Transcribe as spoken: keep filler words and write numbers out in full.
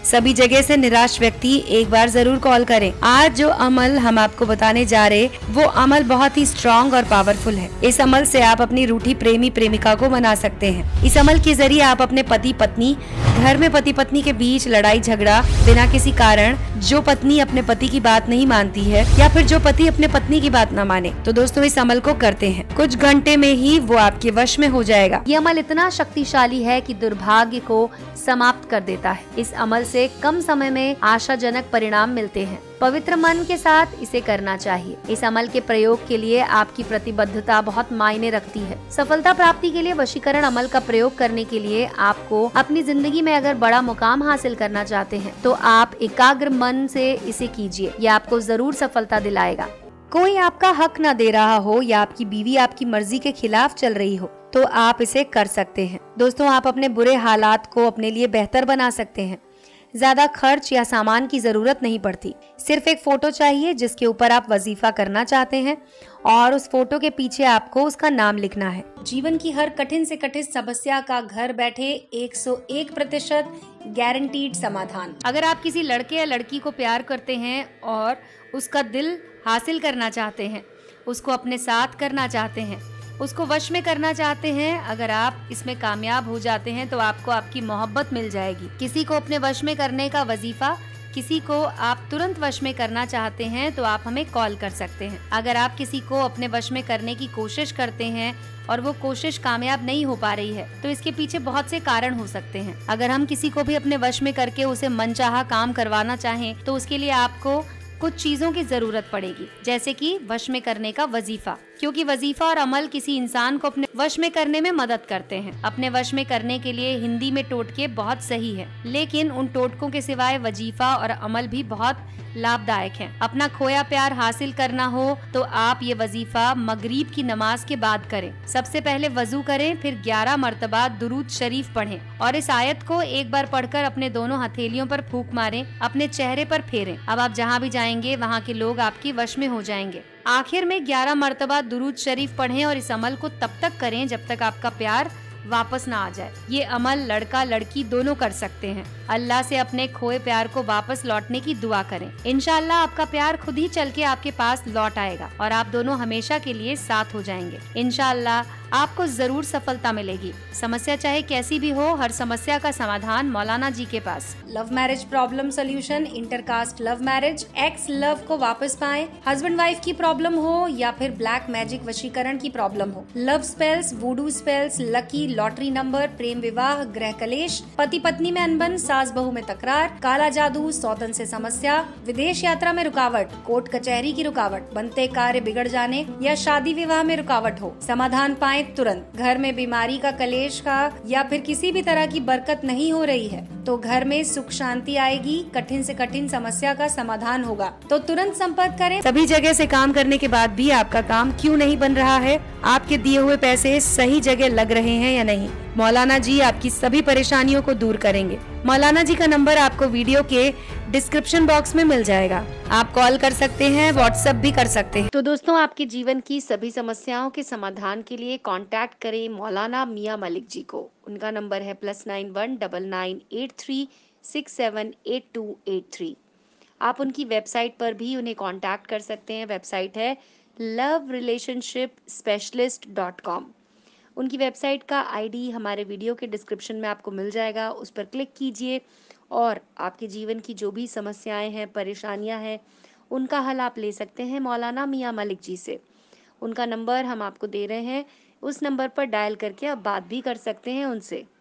सभी जगह से निराश व्यक्ति एक बार जरूर कॉल करें। आज जो अमल हम आपको बताने जा रहे वो अमल बहुत ही स्ट्रॉन्ग और पावरफुल है। इस अमल से आप अपनी रूठी प्रेमी प्रेमिका को मना सकते हैं। इस अमल के जरिए आप अपने पति पत्नी, घर में पति पत्नी के बीच लड़ाई झगड़ा बिना किसी कारण, जो पत्नी अपने पति की बात नहीं मानती है या फिर जो पति अपने पत्नी की बात न माने, तो दोस्तों इस अमल को करते हैं, कुछ घंटे में ही वो आपके वश में हो जाएगा। ये अमल इतना शक्तिशाली है कि दुर्भाग्य को समाप्त कर देता है। इस अमल से कम समय में आशाजनक परिणाम मिलते हैं। पवित्र मन के साथ इसे करना चाहिए। इस अमल के प्रयोग के लिए आपकी प्रतिबद्धता बहुत मायने रखती है। सफलता प्राप्ति के लिए वशीकरण अमल का प्रयोग करने के लिए आपको अपनी जिंदगी में अगर बड़ा मुकाम हासिल करना चाहते हैं तो आप एकाग्र मन से इसे कीजिए। यह आपको जरूर सफलता दिलाएगा। कोई आपका हक न दे रहा हो या आपकी बीवी आपकी मर्जी के खिलाफ चल रही हो तो आप इसे कर सकते हैं। दोस्तों आप अपने बुरे हालात को अपने लिए बेहतर बना सकते हैं। ज्यादा खर्च या सामान की जरूरत नहीं पड़ती। सिर्फ एक फोटो चाहिए जिसके ऊपर आप वजीफा करना चाहते हैं और उस फोटो के पीछे आपको उसका नाम लिखना है। जीवन की हर कठिन से कठिन समस्या का घर बैठे एक सौ एक प्रतिशत गारंटीड समाधान। अगर आप किसी लड़के या लड़की को प्यार करते हैं और उसका दिल हासिल करना चाहते हैं, उसको अपने साथ करना चाहते हैं, उसको वश में करना चाहते हैं, अगर आप इसमें कामयाब हो जाते हैं तो आपको आपकी मोहब्बत मिल जाएगी। किसी को अपने वश में करने का वजीफा किसी को आप तुरंत वश में करना चाहते हैं तो आप हमें कॉल कर सकते हैं। अगर आप किसी को अपने वश में करने की कोशिश करते हैं और वो कोशिश कामयाब नहीं हो पा रही है तो इसके पीछे बहुत से कारण हो सकते हैं। अगर हम किसी को भी अपने वश में करके उसे मनचाहा काम करवाना चाहें तो उसके लिए आपको कुछ चीजों की जरूरत पड़ेगी, जैसे कि वश में करने का वजीफा, क्योंकि वजीफा और अमल किसी इंसान को अपने वश में करने में मदद करते हैं। अपने वश में करने के लिए हिंदी में टोटके बहुत सही है, लेकिन उन टोटकों के सिवाय वजीफा और अमल भी बहुत लाभदायक हैं। अपना खोया प्यार हासिल करना हो तो आप ये वजीफा मगरिब की नमाज के बाद करें। सबसे पहले वजू करें, फिर ग्यारह मरतबा दुरूद शरीफ पढ़ें और इस आयत को एक बार पढ़कर अपने दोनों हथेलियों पर फूंक मारें, अपने चेहरे पर फेरें। अब आप जहाँ भी जाएंगे वहाँ के लोग आपके वश में हो जाएंगे। आखिर में ग्यारह मरतबा दुरूद शरीफ पढ़ें और इस अमल को तब तक करें जब तक आपका प्यार वापस ना आ जाए। ये अमल लड़का लड़की दोनों कर सकते हैं। अल्लाह से अपने खोए प्यार को वापस लौटने की दुआ करें। इंशाअल्लाह आपका प्यार खुद ही चल के आपके पास लौट आएगा और आप दोनों हमेशा के लिए साथ हो जाएंगे। इंशाअल्लाह आपको जरूर सफलता मिलेगी। समस्या चाहे कैसी भी हो, हर समस्या का समाधान मौलाना जी के पास। Love marriage problem solution, intercaste love marriage, ex love को वापस पाएं, हस्बैंड वाइफ की प्रॉब्लम हो या फिर ब्लैक मैजिक वशीकरण की प्रॉब्लम हो, love spells, voodoo spells, lucky lottery number, प्रेम विवाह, ग्रह कलेश, पति पत्नी में अनबन, सास बहू में तकरार, काला जादू, सौतन से समस्या, विदेश यात्रा में रुकावट, कोर्ट कचहरी की रुकावट, बनते कार्य बिगड़ जाने या शादी विवाह में रुकावट हो, समाधान पाएं तुरंत। घर में बीमारी का, कलेश का या फिर किसी भी तरह की बरकत नहीं हो रही है तो घर में सुख शांति आएगी, कठिन से कठिन समस्या का समाधान होगा, तो तुरंत संपर्क करें। सभी जगह से काम करने के बाद भी आपका काम क्यों नहीं बन रहा है? आपके दिए हुए पैसे सही जगह लग रहे हैं या नहीं? मौलाना जी आपकी सभी परेशानियों को दूर करेंगे। मौलाना जी का नंबर आपको वीडियो के डिस्क्रिप्शन बॉक्स में मिल जाएगा। आप कॉल कर सकते हैं, व्हाट्सएप भी कर सकते हैं। तो दोस्तों आपके जीवन की सभी समस्याओं के समाधान के लिए कांटेक्ट करें मौलाना मियां मलिक जी को। उनका नंबर है plus nine one double nine eight three six seven eight two eight three. आप उनकी वेबसाइट पर भी उन्हें कांटेक्ट कर सकते हैं। वेबसाइट है love relationship specialist dot com. उनकी वेबसाइट का आईडी हमारे वीडियो के डिस्क्रिप्शन में आपको मिल जाएगा। उस पर क्लिक कीजिए और आपके जीवन की जो भी समस्याएं हैं, परेशानियां हैं, उनका हल आप ले सकते हैं मौलाना मियां मलिक जी से। उनका नंबर हम आपको दे रहे हैं, उस नंबर पर डायल करके आप बात भी कर सकते हैं उनसे।